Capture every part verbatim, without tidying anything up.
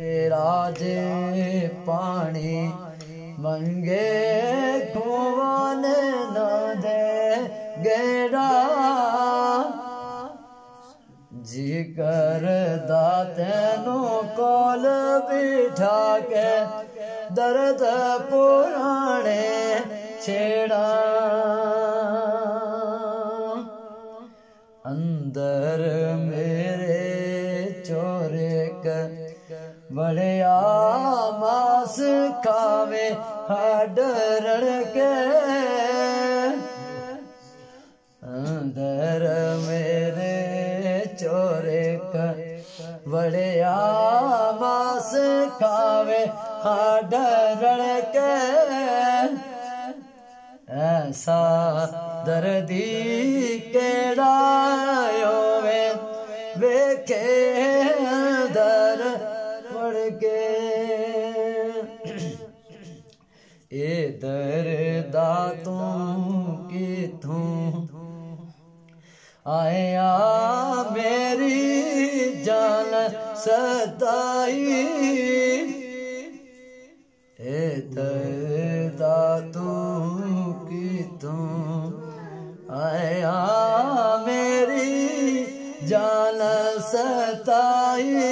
राजे पानी मंगे खुवान न दे गेड़ा जी कर दातैनो कोल बिठा के दर्द पुराने छेड़ा अंदर मेरे चोरे कर बड़िया मास खावे हड रड़के अंदर मेरे चोरे कर बड़िया मास खावे हड रड़के ऐसा दर्दी केड़ा होवे वेखे दर पड़ के ए दर्दा तू की तू आया मेरी जान सताई ए दर्दा तू की तू आया मेरी जान सताई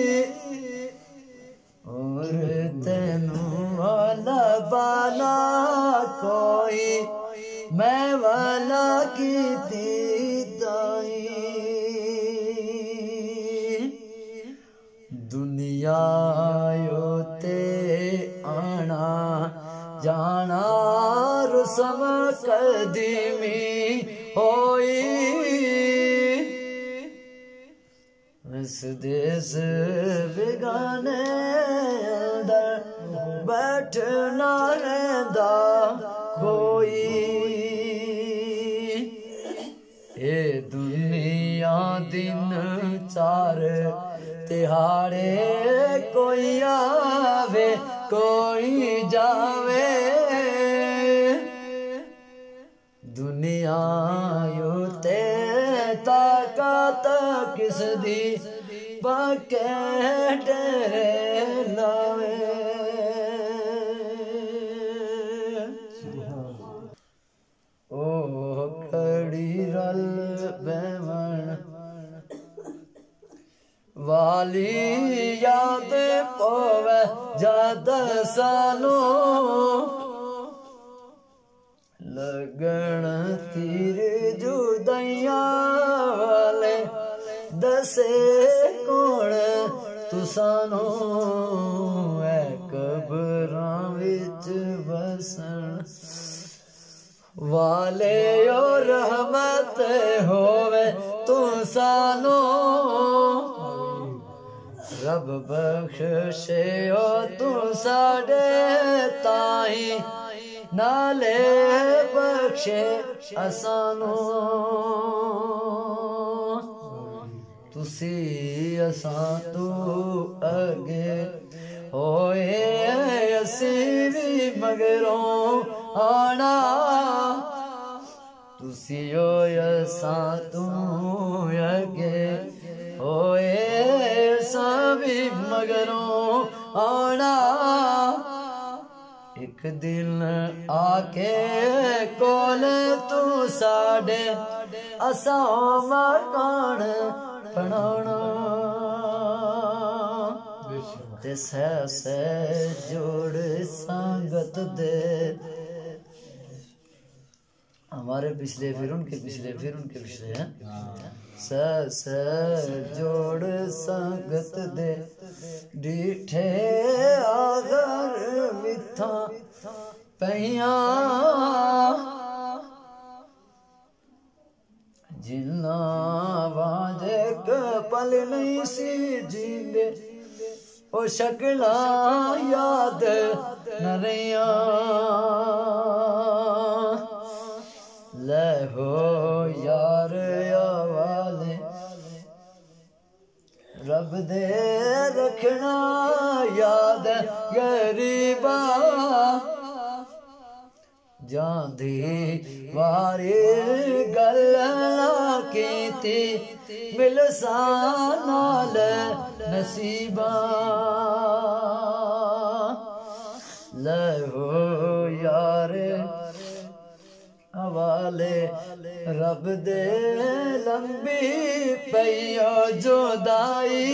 और तेनू वाला बाला कोई मैं वाला की दाई दुनिया योते आना जाना रुसम कदीमी होई इस देश बेगाने अंदर बैठना रहंदा कोई ए दुनिया दिन चार तिहाड़े कोई आवे कोई जावे दुनिया योते ताकत किस दी बकेट लावे ओ खड़ी रल बेमन वाली याद पोवे जद सालो लगन तीर जुदाइया वाले दसे कौन तुसानो है कबरां विच बसन वाले ओ रहमत होवे तुसानो रब बख्शे ओ तू साडे ताई नाले बख्शे असानो तुसी असां तू अगे होए असी भी मगरों आना तुसी ओ असां तू अगे होए असां भी मगरों आना एक दिन आके कोल तू साडे असां मकान बनाना ते सह सह जोड़ संगत दे हमारे पिछले फिर उनके पिछले फिर उनके पिछले हैं सह सह जोड़ संगत दे डीठे आगर मिथा पहिया जिन्ना वाजे कपल नहीं सी जींदे ओ शक्ला याद न रहिया ले हो यार वाले रब दे रखना याद गरीबा जांदी वारी गल कीती मिलसा नाल नसीबा रब दे लंबी पईयो जुदाई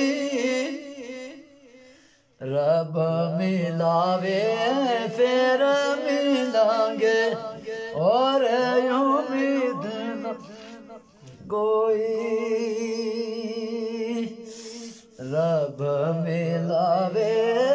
रब मिलावे फिर मिलांगे और उम्मीद न कोई रब मिलावे